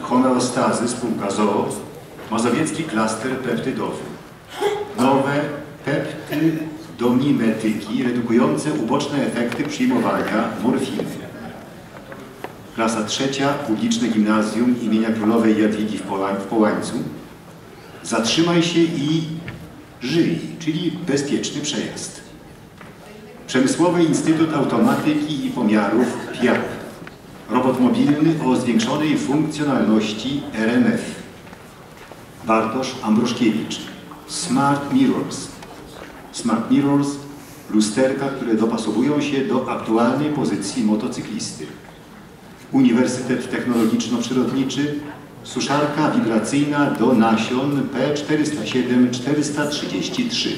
Homeostazy spółka ZOO, mazowiecki klaster peptydowy. Nowe peptydomimetyki redukujące uboczne efekty przyjmowania morfiny. Klasa trzecia, publiczne gimnazjum imienia Królowej Jadwigi w Połańcu. Zatrzymaj się i żyj, czyli bezpieczny przejazd. Przemysłowy Instytut Automatyki i Pomiarów PIAP. Robot mobilny o zwiększonej funkcjonalności RMF. Bartosz Ambroszkiewicz. Smart Mirrors. Smart Mirrors, lusterka, które dopasowują się do aktualnej pozycji motocyklisty. Uniwersytet Technologiczno-Przyrodniczy, suszarka wibracyjna do nasion P407-433.